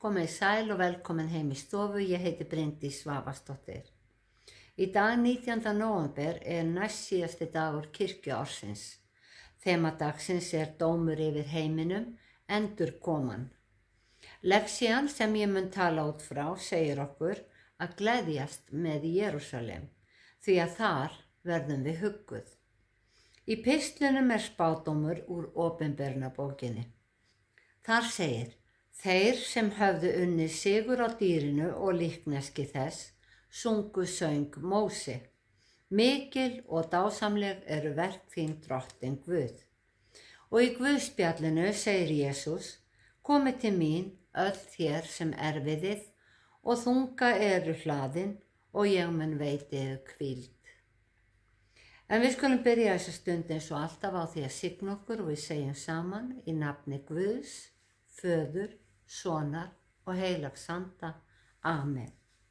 Komið sæl og velkomin heim í stofu, ég heiti Bryndís Svavarsdóttir. Í dag 19. nóvember næst síðasti dagur kirkjuársins. Þema dagsins dómur yfir heiminum, endurkoman. Lexían sem ég mun tala út frá segir okkur að gleðjast með Jerúsalem, því að þar verðum við hugguð. Í pistlunum spádómur úr Opinberunarbókinni. Þar segir: Þeir sem höfðu unnið sigur á dýrinu og líkneski þess, sungu söng Móse. Mikil og dásamleg eru verk þín, drottinn Guð. Og í Guðspjallinu segir Jesús: Komið til mín, öll þér sem erfiðið og þunga eru hlaðin, og ég mun veita yður hvíld. En við skulum byrja þessa stund eins og alltaf á því að signa okkur og við segjum saman í nafni Guðs, Föður, Sonar og heilags anda. Amen.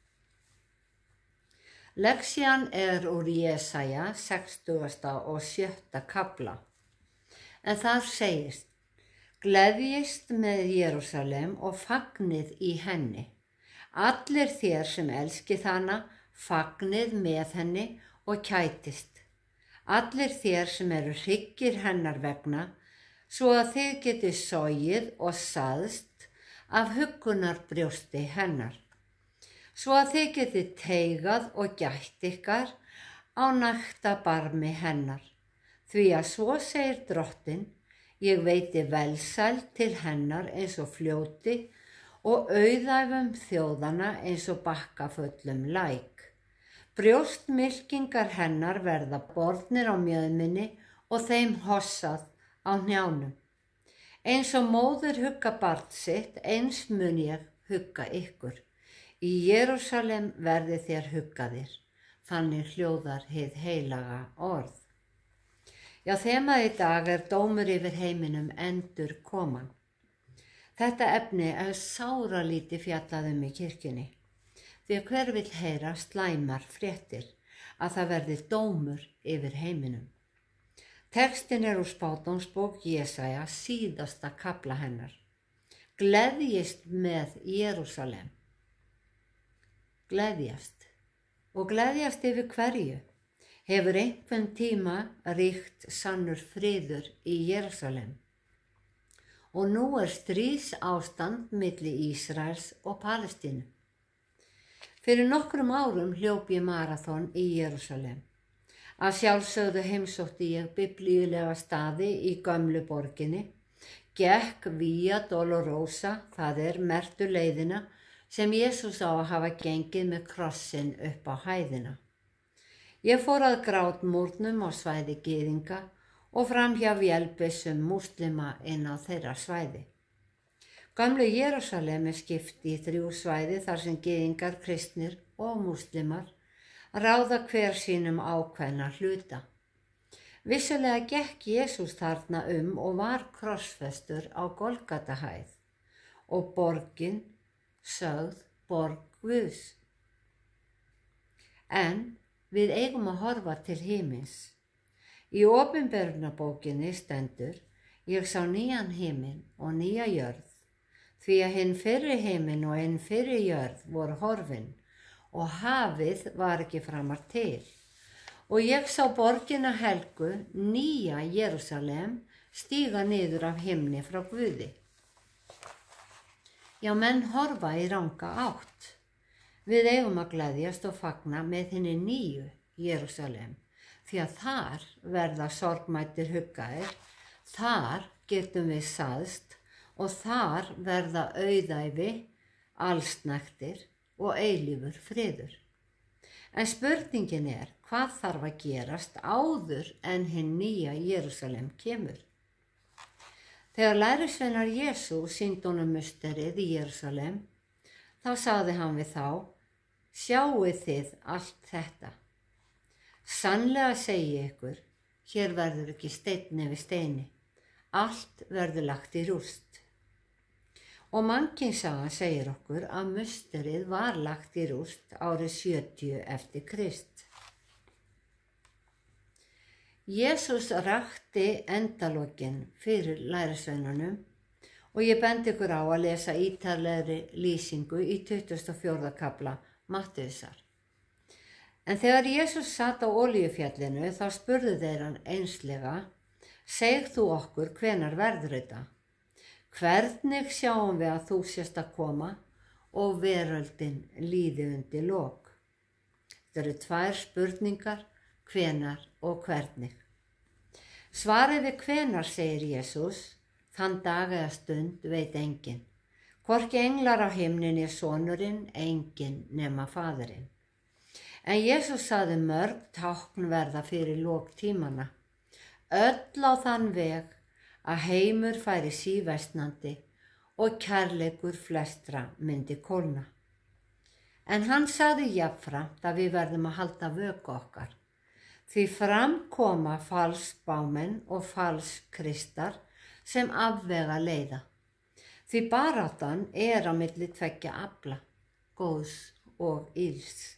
Lexían úr Jesaja 60. og 7. kafla. En þar segist: Gleðjist með Jerúsalem og fagnið í henni. Allir þér sem elskið hana, fagnið með henni og kætist. Allir þér sem eru hryggir hennar vegna, svo að þið getið sogið og saðst af huggunarbrjósti hennar. Svo að þið getið teigað og gætt ykkar á nægtabarmi hennar. Því að svo segir drottinn: Ég veiti velsæld til hennar eins og fljóti og auðæfum þjóðana eins og bakkaföllum læk. Brjóstmylkingar hennar verða bornir á mjöðminni og þeim hossað á hnjánum. Eins og móðir hugga barn sitt, eins mun ég hugga ykkur. Í Jerúsalem verði þér huggaðir. Þannig hljóðar hið heilaga orð. Já, þemað í dag dómur yfir heiminum, endurkoman. Þetta efni sáralítið fjallað í kirkjunni. Því að hver vill heyra slæmar fréttir, að það verði dómur yfir heiminum. Textin úr spádómsbók Jesaja, síðasta kafla hennar. Gleðjist með Jerúsalem. Gleðjast. Og gleðjast yfir hverju? Hefur einhvern tíma ríkt sannur friður í Jerúsalem? Og nú stríðsástand milli Ísraels og Palestínu. Fyrir nokkrum árum hljóp ég maraþon í Jerúsalem. Að sjálfsögðu heimsótti ég biblíulega staði í gömlu borginni, gekk Via Dolorosa, það merktu leiðina sem Jesús á að hafa gengið með krossinn upp á hæðina. Ég fór að grátmúrnum á svæði gyðinga og framhjá vélbyssum múslima inn á þeirra svæði. Gömlu Jerúsalem skipt í 3 svæði þar sem gyðingar, kristnir og múslimar ráða hver sínum ákveðna hluta. Vissulega gekk Jesús þarna og var krossfestur á Golgatahæð og borgin sögð borg Guðs. En við eigum að horfa til himins. Í Opinberunarbókinni stendur: Ég sá nýjan himinn og nýja jörð, því að hinn fyrri himinn og hinn fyrri jörð voru horfin, og hafið var ekki framar til. Og ég sá borgina helgu, nýja Jerúsalem, stíga niður af himni frá Guði. Já, menn horfa í ranga átt. Við eigum að gleðjast og fagna með hinni nýju Jerúsalem, því að þar verða sorgmæddir huggaðir, þar getum við saðst og þar verða auðæfi, allsnægtir og eilífur friður. En spurningin hvað þarf að gerast áður en hinn nýja Jerúsalem kemur? Þegar lærisveinar Jesú sýndu honum musterið í Jerúsalem, þá sagði hann við þá: Sjáið þið allt þetta? Sannlega segi ykkur, hér verður ekki steinn yfir steini, allt verður lagt í rúst. Og Mannkynssagan segir okkur að musterið var lagt í rúst árið 70 eftir Krist. Jesús rakti endalokin fyrir lærisveinunum Og ég bendi ykkur á að lesa ítarlegri lýsingu í 24. kafla Mattheusar. En þegar Jesús sat á Olíufjallinu þá spurðu þeir hann einslega: Segð þú okkur hvenær verður þetta? Hvernig sjáum við að þú sést að koma og veröldin líði undir lok? Þetta eru 2 spurningar, hvenær og hvernig. Svarið við hvenær, segir Jesús, þann dag eða stund veit enginn. Hvorki englar á himninni sonurinn, enginn nema faðirinn. En Jesús sagði mörg tákn verða fyrir lok tímanna. Öll á þann veg að heimur færi síversnandi og kærleikur flestra myndi kólna. En hann sagði jafnframt að við verðum að halda vöku okkar. Því fram koma falsbámenn og falskristar sem afvega leiða. Því baráttan á milli tveggja afla, góðs og ills.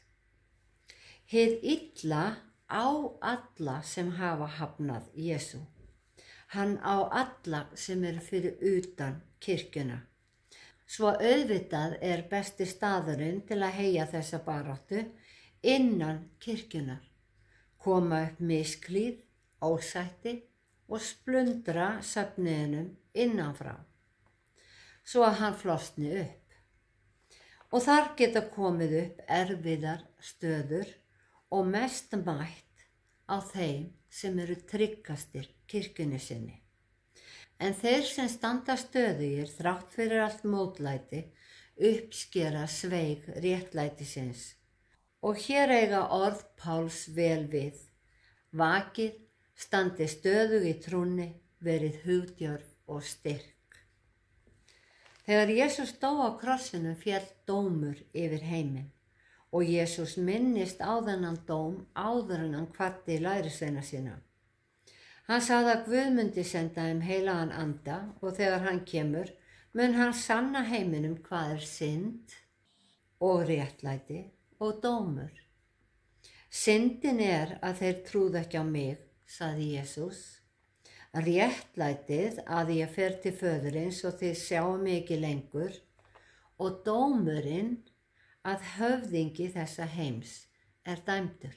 Hið illa á alla sem hafa hafnað Jesú. Hann á alla sem eru fyrir utan kirkjuna. Svo auðvitað besti staðurinn til að heyja þessa baráttu innan kirkjunar. Koma upp misklíð, ósætti og splundra söfnuðinum innanfrá, svo að hann flosni upp. Og þar geta komið upp erfiðar stöður og mest mætt á þeim sem eru tryggastir kirkjunni sinni. En þeir sem standa stöðugir þrátt fyrir allt mótlæti uppskera sveig réttlætisins. Og hér eiga orð Páls vel við: vakið, standi stöðug í trúnni, verið hugdjörf og styrk. Þegar Jesús dó á krossinum féll dómur yfir heiminn og Jesús minnist á þennan dóm áður en hann kvaddi lærisveina sína. Hann sagði að Guð myndi senda þeim heilagan anda og þegar hann kemur mun hann sanna heiminum hvað synd og réttlæti og dómur. Syndin að þeir trúðu ekki á mig, sagði Jesús. Réttlætið að ég fer til föðurins og þið sjáum mig ekki lengur, og dómurinn að höfðingi þessa heims dæmdur.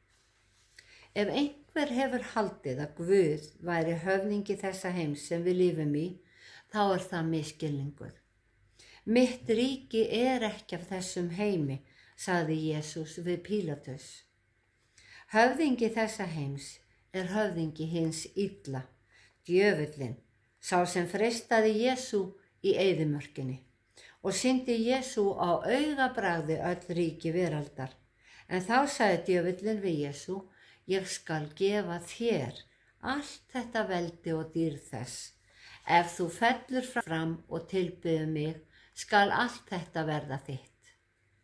Ef einhver hefur haldið að Guð væri höfðingi þessa heims sem við lifum í, þá það misskilningur. Mitt ríki ekki af þessum heimi, sagði Jesús við Pílatus. Höfðingi þessa heims höfðingi hins illa, djöfullinn, sá sem freistaði Jesú í eyðimörkinni og sýndi Jesú á augabragði öll ríki veraldar. En þá sagði djöfullinn við Jesú: ég skal gefa þér allt þetta veldi og dýrð þess. Ef þú fellur fram og tilbiður mig, skal allt þetta verða þitt.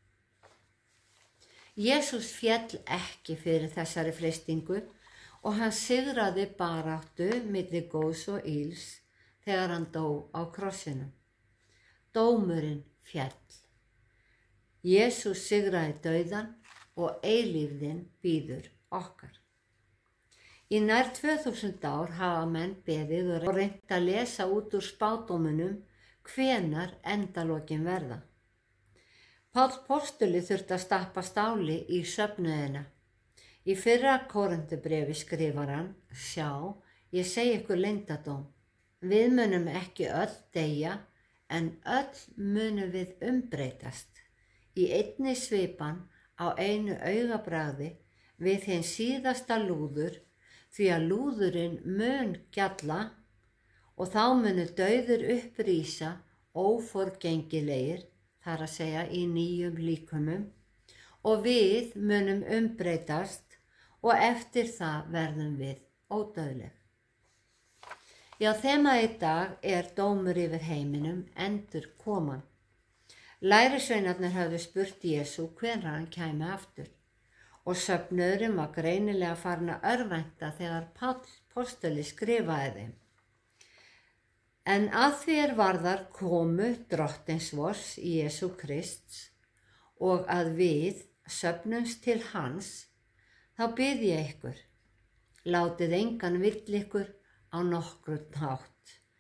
Jesús féll ekki fyrir þessari freistingu og hann sigraði baráttu milli góðs og ills þegar hann dó á krossinum. Dómurinn féll. Jesús sigraði dauðan og eilífðin bíður okkar. Í nær 2000 ár hafa menn beðið og reynt að lesa út úr spádómunum hvenær endalokin verða. Páll postuli þurfti að stappa stáli í söfnuðina. Í fyrra Korinthubréfi skrifar hann: sjá, ég segi ykkur leyndardóm. Við munum ekki öll deyja, en öll munum við umbreytast. Í einni svipan á einu augabragði við hinn síðasta lúður, því að lúðurinn mun gjalla og þá munu dauður upprísa óforgengilegir, þar að segja í nýjum líkumum, og við munum umbreytast og eftir það verðum við ódauðleg. Já, þemað í dag dómur yfir heiminum, endur koman. Lærisveinarnir höfðu spurt Jesú hvenær hann kæmi aftur og söfnuðurinn var greinilega farin að örvænta þegar Páll postuli skrifaði þeim. En að því varðar komu drottins vors Jesú Krists og að við söfnumst til hans, þá bið ég ykkur, látið engan vill ykkur á nokkurn hátt.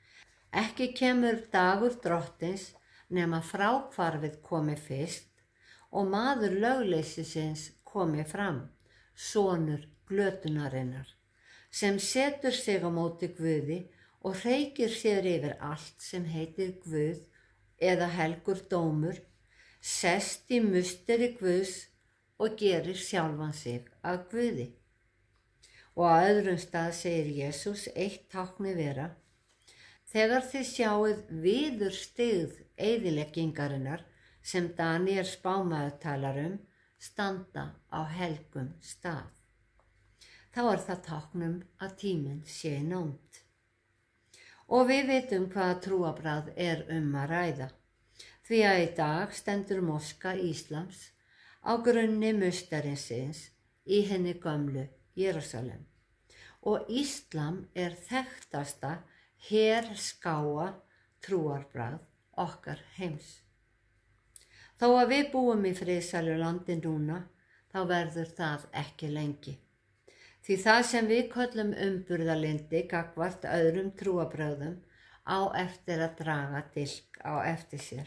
Ekki kemur dagur drottins nema fráhvarfið komi fyrst og maður lögleysisins komi fram, sonur glötunarinnar, sem setur sig á móti Guði og hreykir sér yfir allt sem heitir Guð eða helgur dómur, sest í musteri Guðs og gerir sjálfan sig að Guði. Og á öðrum stað segir Jesús eitt tákni vera: þegar þið sjáið viðurstyggð eyðileggingarinnar sem Daníel spámaður talar standa á helgum stað. Þá það táknum að tíminn sé í nánd. Og við vitum hvaða trúarbragð að ræða, því að í dag stendur moska Íslams á grunni mustarinsins í henni gömlu Jerúsalem. Og Íslam þekktasta herskáa trúarbragð okkar heims. Þó að við búum í friðsælu landi núna, þá verður það ekki lengi. Því það sem við köllum umburðarlyndi gagnvart öðrum trúarbrögðum á eftir að draga dilk á eftir sér.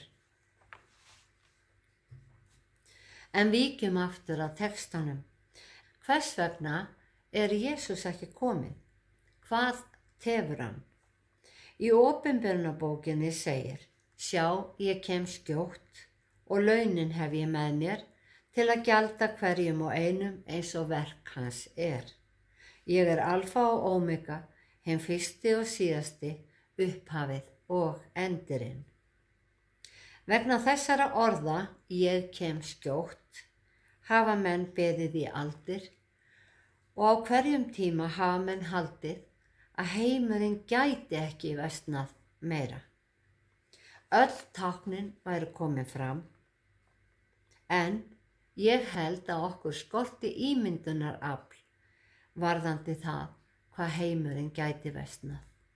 En víkjum aftur að textanum. Hvers vegna Jesús ekki kominn? Hvað tefur hann? Í Opinberunarbókinni segir: sjá, ég kem skjótt og launin hef ég með mér til að gjalda hverjum og einum eins og verk hans Ég alfa og omega, hinn fyrsti og síðasti, upphafið og endirinn. Vegna þessara orða, ég kem skjótt, hafa menn beðið í aldir og á hverjum tíma hafa menn haldið að heimurinn gæti ekki versnað meira. Öll táknin væru komin fram, en ég held að okkur skorti ímyndunarafl varðandi það hvað heimurinn gæti versnað.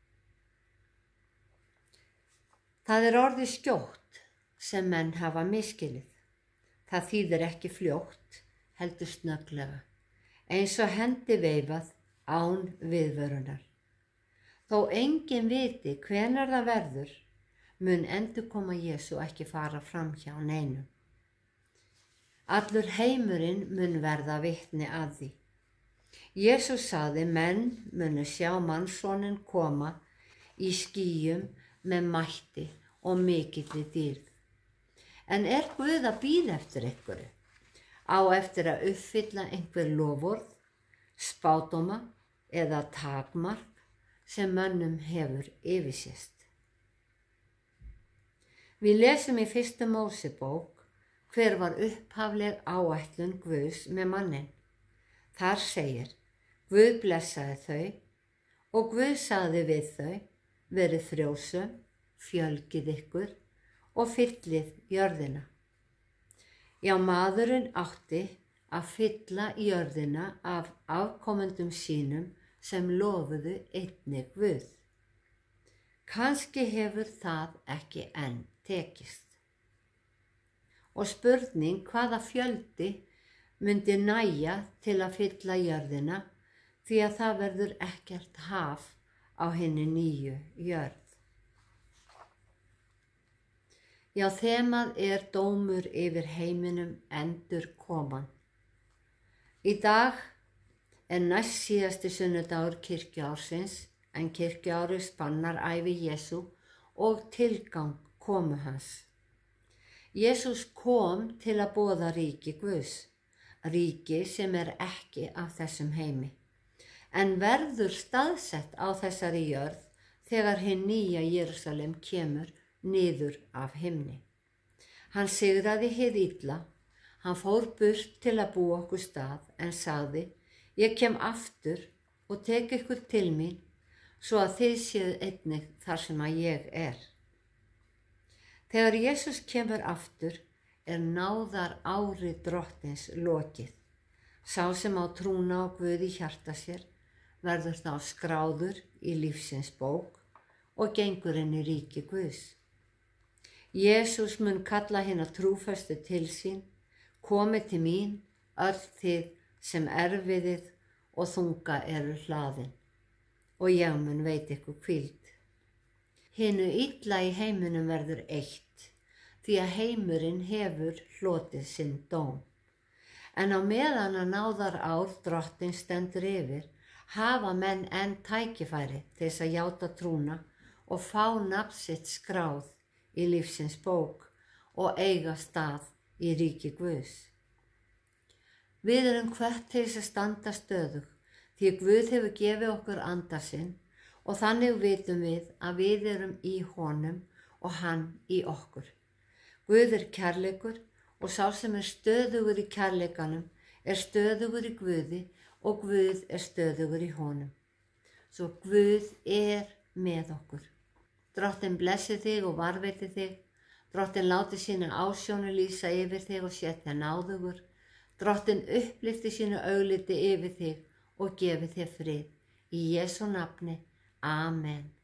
Það orðið skjótt sem menn hafa misskilið. Það þýðir ekki fljótt, heldur snögglega, eins og hendi veifað án viðvörunar. Þó enginn viti hvenær það verður, mun endurkoma Jesú ekki fara fram hjá neinum. Allur heimurinn mun verða vitni að því. Jesús sagði: menn munu sjá mannssoninn koma í skýjum með mætti og mikilli dýrð. En Guð að bíða eftir einhverju? Á eftir að uppfylla einhver loforð, spádóma eða takmark sem mönnum hefur yfirsést? Við lesum í 1. Mósebók hver var upphafleg áætlun Guðs með manninn. Þar segir: Guð blessaði þau og Guð sagði við þau: verið frjósöm, fjölgið ykkur og fyllið jörðina. Já, maðurinn átti að fylla jörðina af afkomendum sínum sem lofuðu einnig Guð. Kannski hefur það ekki enn tekist. Og spurning hvaða fjöldi myndi nægja til að fylla jörðina, því að það verður ekkert haf á hinni nýju jörð. Já, þemað dómur yfir heiminum endurkoman. Í dag næst síðasti sunnudagur kirkjuársins, en kirkjuárið spannar ævi Jesú og tilgang komu hans. Jesús kom til að boða ríki Guðs, ríki sem ekki af þessum heimi, en verður staðsett á þessari jörð þegar hinn nýja Jerúsalem kemur niður af himni. Hann sigraði hið illa, hann fór burt til að búa okkur stað, en sagði: ég kem aftur og tek ykkur til mín, svo að þið séð einnig þar sem að ég Þegar Jesús kemur aftur náðar ári drottins lokið. Sá sem á trúna á Guð í hjarta sér verður þá skráður í lífsins bók og gengur inn í ríki Guðs. Jesús mun kalla hina trúföstu til sín: komið til mín, öll þið sem erfiðið og þunga hlaðin, og ég mun veita ykkur hvíld. Hinu illa í heiminum verður eitt, því að heimurinn hefur hlotið sinn dóm. En á meðan að náðar ár Drottins stendur yfir, hafa menn enn tækifæri til þess að játa trúna og fá nafn sitt skráð í lífsins bók og eiga stað í ríki Guðs. Við erum hvött til þess að standa stöðug, því að Guð hefur gefið okkur anda sinn og þannig vitum við að við erum í honum og hann í okkur. Guð er kærleikur og sá sem er stöðugur í kærleikanum er stöðugur í Guði og Guð er stöðugur í honum. Svo Guð er með okkur. Drottinn blessi þig og varveiti þig. Drottinn láti sína ásjónu lýsa yfir þig og setja náðugur. Drottinn upplyfti sínu augliti yfir þig og gefi þér frið. Í Jesú nafni. Amen.